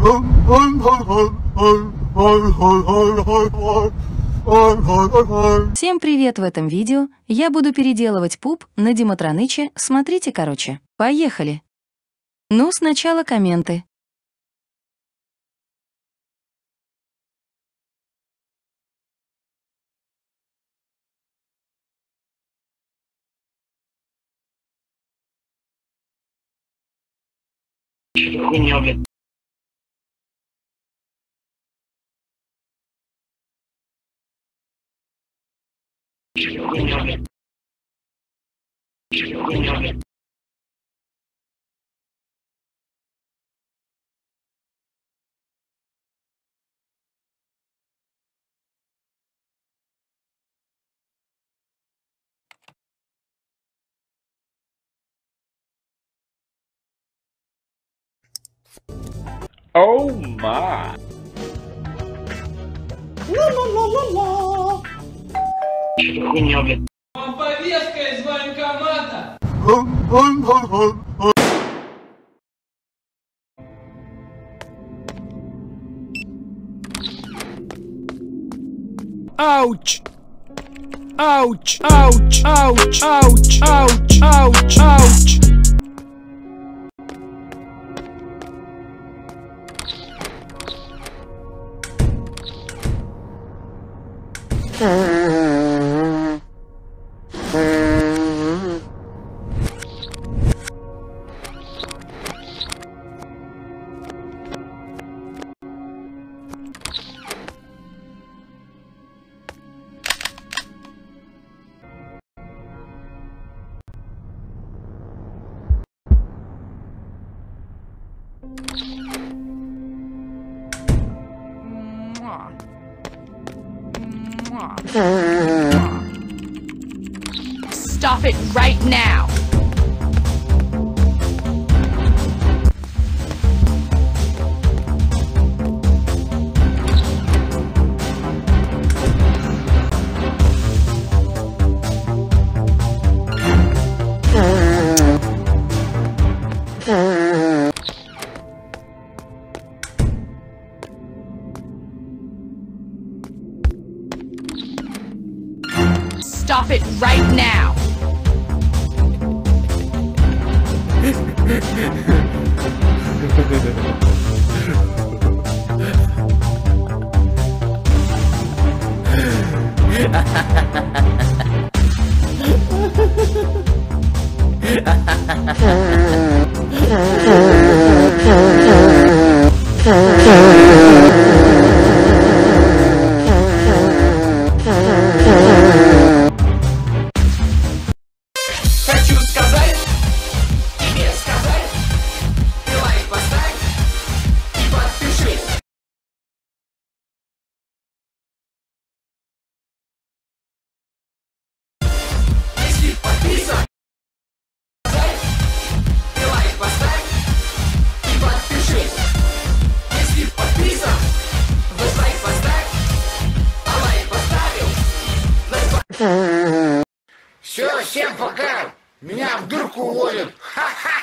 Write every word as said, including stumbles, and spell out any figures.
Всем привет! В этом видео я буду переделывать пуп на Диматроныче. Смотрите, короче. Поехали! Ну, сначала комменты. Хуйня, блядь. Хуйня, блядь. Хуйня, блядь. Oh my! Хуйня, блядь. Вам повестка из военкомата! Ouch! Ouch! Ouch! Ouch! Ouch! Ouch! Ouch! Ouch! Stop it right now! Stop it right now! Хочу сказать, тебе сказать, ты лайк поставь и подпишись. Если подписан, ты лайк поставь и подпишись. Если подписан, вы лайк поставь, а лайк поставил. Все, всем пока! Меня в дурку уводят! Ха-ха!